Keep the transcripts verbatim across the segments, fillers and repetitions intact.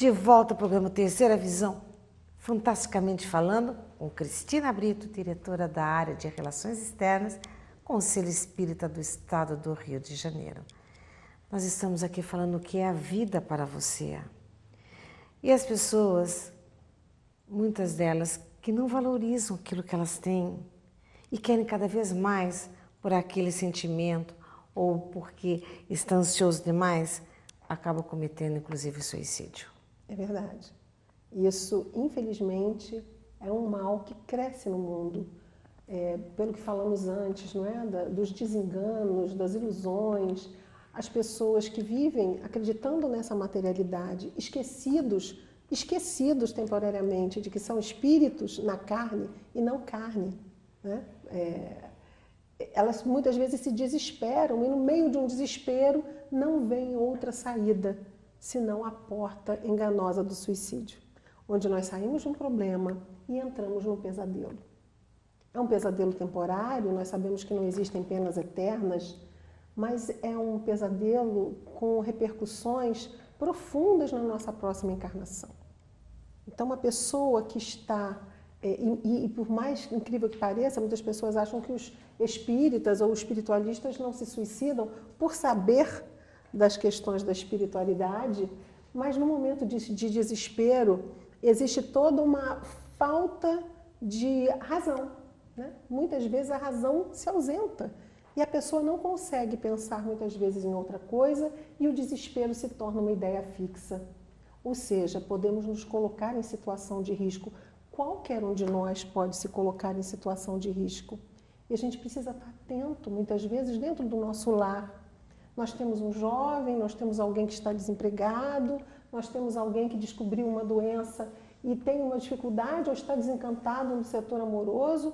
De volta ao programa Terceira Visão, fantasticamente falando, com Cristina Brito, diretora da área de Relações Externas, Conselho Espírita do Estado do Rio de Janeiro. Nós estamos aqui falando o que é a vida para você. E as pessoas, muitas delas, que não valorizam aquilo que elas têm e querem cada vez mais por aquele sentimento ou porque estão ansiosos demais, acabam cometendo inclusive suicídio. É verdade. Isso, infelizmente, é um mal que cresce no mundo. É, pelo que falamos antes, não é? Da, dos desenganos, das ilusões, as pessoas que vivem acreditando nessa materialidade, esquecidos, esquecidos temporariamente de que são espíritos na carne e não carne, né? É, elas muitas vezes se desesperam e no meio de um desespero não vem outra saída senão a porta enganosa do suicídio, onde nós saímos de um problema e entramos num pesadelo. É um pesadelo temporário, nós sabemos que não existem penas eternas, mas é um pesadelo com repercussões profundas na nossa próxima encarnação. Então, uma pessoa que está, é, e, e por mais incrível que pareça, muitas pessoas acham que os espíritas ou espiritualistas não se suicidam por saber das questões da espiritualidade, mas no momento de, de desespero existe toda uma falta de razão, né? Muitas vezes a razão se ausenta e a pessoa não consegue pensar muitas vezes em outra coisa e o desespero se torna uma ideia fixa. Ou seja, podemos nos colocar em situação de risco. Qualquer um de nós pode se colocar em situação de risco. E a gente precisa estar atento, muitas vezes, dentro do nosso lar. Nós temos um jovem, nós temos alguém que está desempregado, nós temos alguém que descobriu uma doença e tem uma dificuldade ou está desencantado no setor amoroso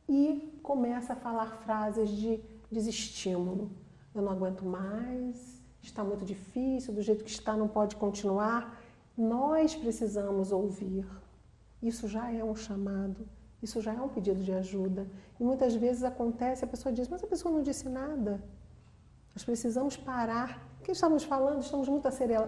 e começa a falar frases de desestímulo. Eu não aguento mais, está muito difícil, do jeito que está não pode continuar. Nós precisamos ouvir. Isso já é um chamado, isso já é um pedido de ajuda. E muitas vezes acontece, a pessoa diz, mas a pessoa não disse nada. Nós precisamos parar. O que estamos falando? Estamos muito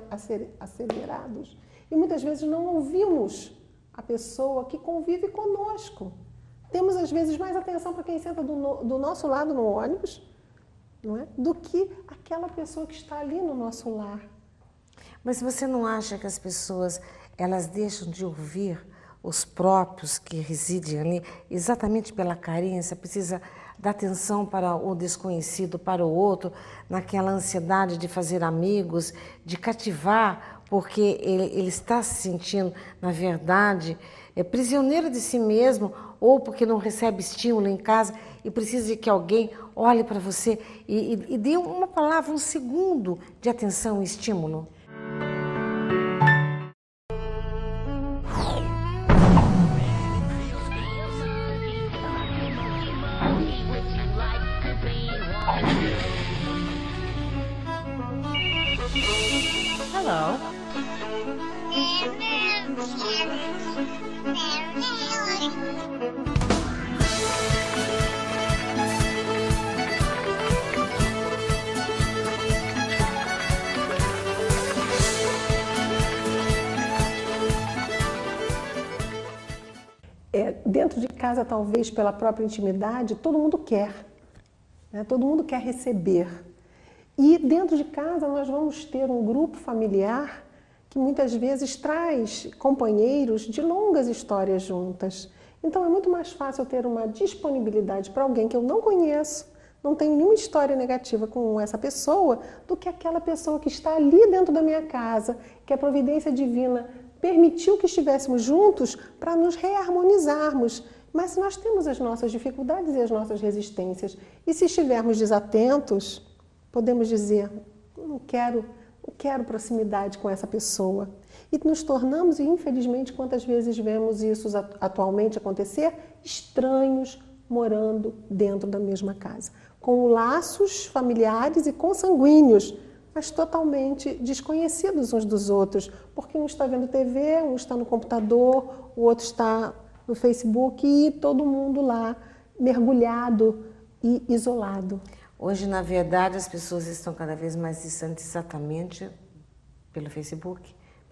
acelerados. E muitas vezes não ouvimos a pessoa que convive conosco. Temos, às vezes, mais atenção para quem senta do, no, do nosso lado no ônibus, não é? Do que aquela pessoa que está ali no nosso lar. Mas você não acha que as pessoas elas deixam de ouvir os próprios que residem ali exatamente pela carência, precisa dar atenção para o desconhecido, para o outro, naquela ansiedade de fazer amigos, de cativar, porque ele, ele está se sentindo, na verdade, é, prisioneiro de si mesmo, ou porque não recebe estímulo em casa e precisa de que alguém olhe para você e, e, e dê uma palavra, um segundo de atenção e estímulo. Hello. É, dentro de casa, talvez pela própria intimidade, todo mundo quer, né? Todo mundo quer receber. E dentro de casa nós vamos ter um grupo familiar que muitas vezes traz companheiros de longas histórias juntas. Então é muito mais fácil ter uma disponibilidade para alguém que eu não conheço, não tenho nenhuma história negativa com essa pessoa, do que aquela pessoa que está ali dentro da minha casa, que a providência divina permitiu que estivéssemos juntos para nos reharmonizarmos. Mas nós temos as nossas dificuldades e as nossas resistências. E se estivermos desatentos, podemos dizer, não quero, não quero proximidade com essa pessoa. E nos tornamos, e infelizmente, quantas vezes vemos isso atualmente acontecer, estranhos morando dentro da mesma casa, com laços familiares e consanguíneos, mas totalmente desconhecidos uns dos outros, porque um está vendo T V, um está no computador, o outro está no Facebook e todo mundo lá mergulhado e isolado. Hoje, na verdade, as pessoas estão cada vez mais distantes exatamente pelo Facebook,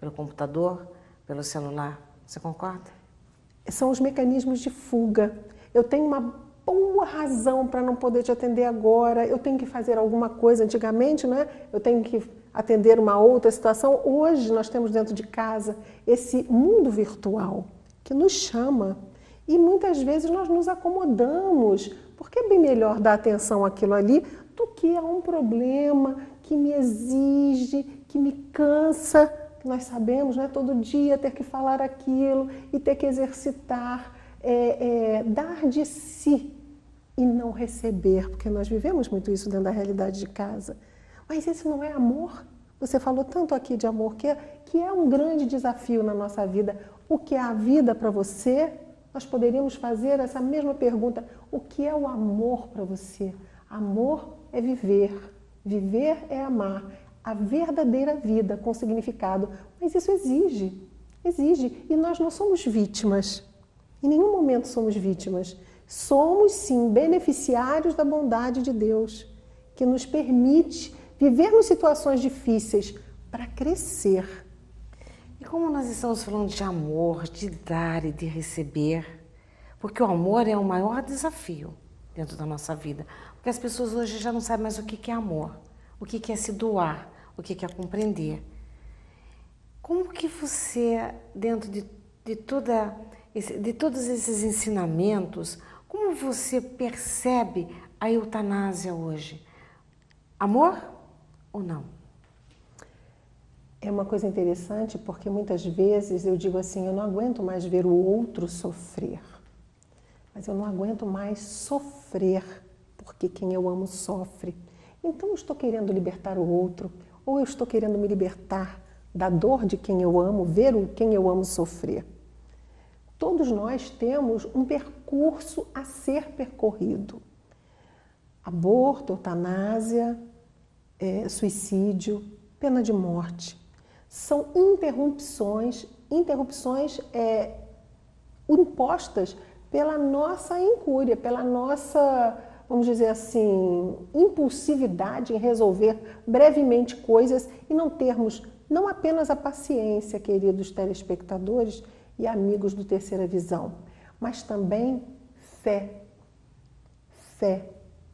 pelo computador, pelo celular. Você concorda? São os mecanismos de fuga. Eu tenho uma boa razão para não poder te atender agora, eu tenho que fazer alguma coisa. Antigamente, né? Eu tenho que atender uma outra situação. Hoje nós temos dentro de casa esse mundo virtual que nos chama e muitas vezes nós nos acomodamos, porque é bem melhor dar atenção àquilo ali do que a um problema que me exige, que me cansa. Nós sabemos, né, todo dia ter que falar aquilo e ter que exercitar, é, é, dar de si e não receber, porque nós vivemos muito isso dentro da realidade de casa. Mas esse não é amor? Você falou tanto aqui de amor, que é, que é um grande desafio na nossa vida. O que é a vida para você? Nós poderíamos fazer essa mesma pergunta. O que é o amor para você? Amor é viver. Viver é amar. A verdadeira vida com significado. Mas isso exige, exige. E nós não somos vítimas. Em nenhum momento somos vítimas. Somos, sim, beneficiários da bondade de Deus, que nos permite vivermos situações difíceis para crescer. E como nós estamos falando de amor, de dar e de receber, porque o amor é o maior desafio dentro da nossa vida. Porque as pessoas hoje já não sabem mais o que é amor, o que é se doar, o que é compreender. Como que você, dentro de, de, toda, de todos esses ensinamentos, como você percebe a eutanásia hoje? Amor ou não? É uma coisa interessante porque muitas vezes eu digo assim, eu não aguento mais ver o outro sofrer, mas eu não aguento mais sofrer porque quem eu amo sofre. Então eu estou querendo libertar o outro, ou eu estou querendo me libertar da dor de quem eu amo, ver o quem eu amo sofrer. Todos nós temos um percurso a ser percorrido. Aborto, eutanásia, é, suicídio, pena de morte. São interrupções, interrupções é, impostas pela nossa incúria, pela nossa, vamos dizer assim, impulsividade em resolver brevemente coisas e não termos não apenas a paciência, queridos telespectadores e amigos do Terceira Visão, mas também fé. Fé.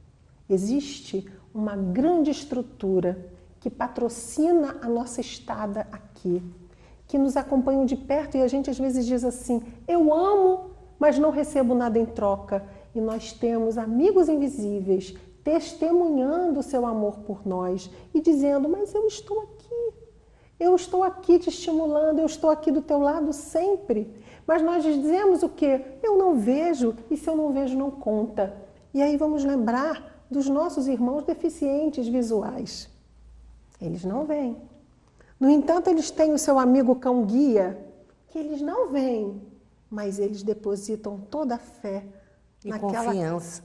Existe uma grande estrutura que patrocina a nossa estada aqui, que nos acompanham de perto e a gente às vezes diz assim, eu amo, mas não recebo nada em troca. E nós temos amigos invisíveis testemunhando o seu amor por nós e dizendo, mas eu estou aqui, eu estou aqui te estimulando, eu estou aqui do teu lado sempre. Mas nós dizemos o quê? Eu não vejo, e se eu não vejo não conta. E aí vamos lembrar dos nossos irmãos deficientes visuais. Eles não veem. No entanto, eles têm o seu amigo cão-guia, que eles não veem, mas eles depositam toda a fé e naquela confiança.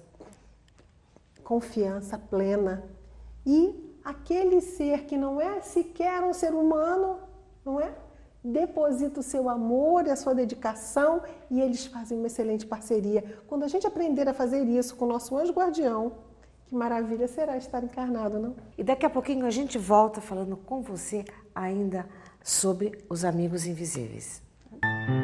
Confiança plena. E aquele ser que não é sequer um ser humano, não é? Deposita o seu amor e a sua dedicação e eles fazem uma excelente parceria. Quando a gente aprender a fazer isso com o nosso anjo guardião, que maravilha será estar encarnado, não? E daqui a pouquinho a gente volta falando com você ainda sobre os amigos invisíveis.